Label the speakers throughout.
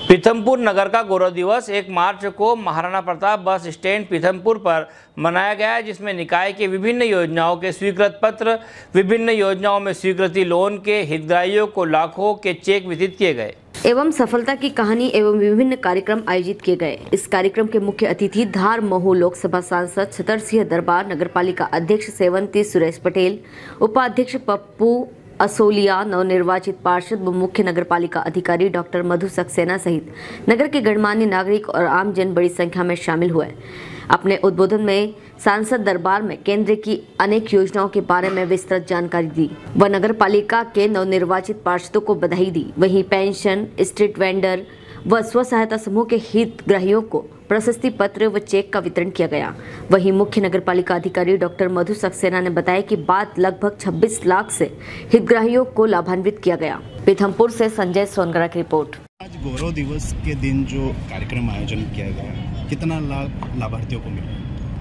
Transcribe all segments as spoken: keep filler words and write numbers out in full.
Speaker 1: पीथमपुर नगर का गौरव दिवस एक मार्च को महाराणा प्रताप बस स्टैंड पीथमपुर पर मनाया गया, जिसमें निकाय की विभिन्न योजनाओं के स्वीकृत पत्र, विभिन्न योजनाओं में स्वीकृति लोन के हितग्राहियों को लाखों के चेक वितरित किए गए
Speaker 2: एवं सफलता की कहानी एवं विभिन्न कार्यक्रम आयोजित किए गए। इस कार्यक्रम के मुख्य अतिथि धार महू लोकसभा सांसद छतर सिंह दरबार, नगरपालिका अध्यक्ष सेवंती सुरेश पटेल, उपाध्यक्ष पप्पू असोलिया, नवनिर्वाचित पार्षद व मुख्य नगरपालिका अधिकारी डॉक्टर मधु सक्सेना सहित नगर के गणमान्य नागरिक और आमजन बड़ी संख्या में शामिल हुए। अपने उद्बोधन में सांसद दरबार में केंद्र की अनेक योजनाओं के बारे में विस्तृत जानकारी दी व नगरपालिका के नवनिर्वाचित पार्षदों को बधाई दी। वहीं पेंशन, स्ट्रीट वेंडर व स्व सहायता समूह के हितग्राहियों को प्रशस्ति पत्र व चेक का वितरण किया गया। वहीं मुख्य नगरपालिका अधिकारी डॉक्टर मधु सक्सेना ने बताया कि बात लगभग छब्बीस लाख से हितग्राहियों को लाभान्वित किया गया। पीथमपुर से संजय सोनगरा की रिपोर्ट।
Speaker 3: आज गौरव दिवस के दिन जो कार्यक्रम आयोजन किया गया, कितना लाभ लाभार्थियों को मिला?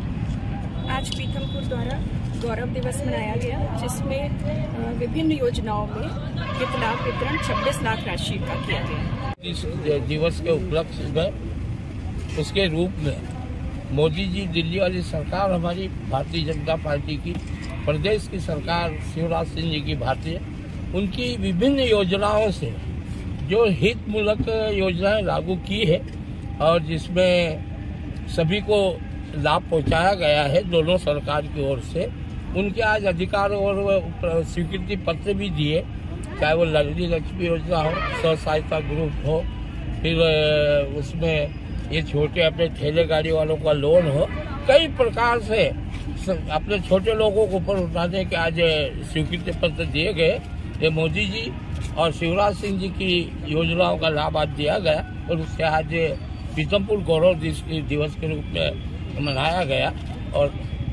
Speaker 4: आज पीथमपुर द्वारा गौरव दिवस मनाया गया, जिसमें विभिन्न योजनाओं में हित लाभ वितरण छब्बीस लाख राशि का किया गया।
Speaker 5: इस दिवस के उपलक्ष्य में उसके रूप में मोदी जी, दिल्ली वाली सरकार, हमारी भारतीय जनता पार्टी की प्रदेश की सरकार, शिवराज सिंह जी की भारतीय, उनकी विभिन्न योजनाओं से जो हित मूलक योजनाएं लागू की है और जिसमें सभी को लाभ पहुंचाया गया है दोनों सरकार की ओर से, उनके आज अधिकार और स्वीकृति पत्र भी दिए, चाहे वो लाडली लक्ष्मी योजना हो, स्व सहायता ग्रुप हो, फिर उसमें ये छोटे अपने ठेले गाड़ी वालों का लोन हो, कई प्रकार से अपने छोटे लोगों को ऊपर उठाने के आज स्वीकृति पत्र दिए गए। ये मोदी जी और शिवराज सिंह जी की योजनाओं का लाभ आज दिया गया और उससे आज पीथमपुर गौरव दिवस के रूप में मनाया गया। और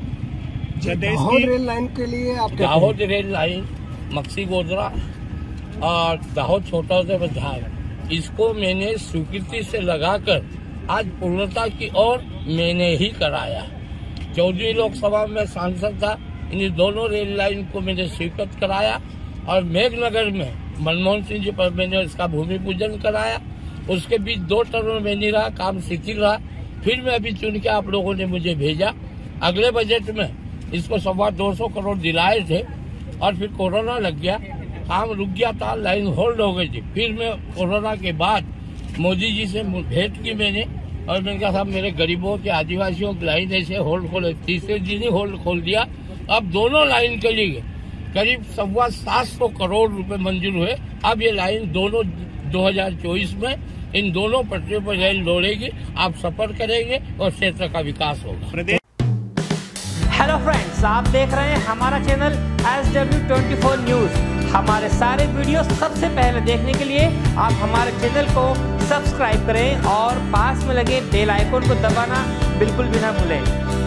Speaker 3: दाहोद रेल लाइन के लिए आप
Speaker 5: दाहोद रेल लाइन, मक्सी गोदरा और दाहोद छोटा से बधार, इसको मैंने स्वीकृति से लगाकर आज पूर्णता की ओर मैंने ही कराया। चौदहवीं लोकसभा में सांसद था, इन दोनों रेल लाइन को मैंने स्वीकृत कराया और मेघनगर में मनमोहन सिंह जी पर मैंने इसका भूमि पूजन कराया। उसके बीच दो टर्म में नहीं रहा, काम शिथिल रहा, फिर मैं अभी चुन के आप लोगों ने मुझे भेजा। अगले बजट में इसको सवा दो सौ करोड़ दिलाए थे और फिर कोरोना लग गया, काम रुक गया था, लाइन होल्ड हो गई थी। फिर मैं कोरोना के बाद मोदी जी से भेंट की मैंने और मैंने कहा साहब मेरे गरीबों के, आदिवासियों की लाइन ऐसे होल्ड खोले, तीसरे दिन ही होल्ड खोल दिया। अब दोनों लाइन के लिए करीब सवा सात सौ करोड़ रुपए मंजूर हुए। अब ये लाइन दोनों दो हजार चौबीस में इन दोनों पटरियों पर रेल दौड़ेगी, आप सफर करेंगे और क्षेत्र का विकास होगा।
Speaker 1: हेलो फ्रेंड्स, आप देख रहे हैं हमारा channel S W twenty four news. हमारे सारे वीडियो सबसे पहले देखने के लिए आप हमारे चैनल को सब्सक्राइब करें और पास में लगे बेल आइकन को दबाना बिल्कुल भी ना भूलें।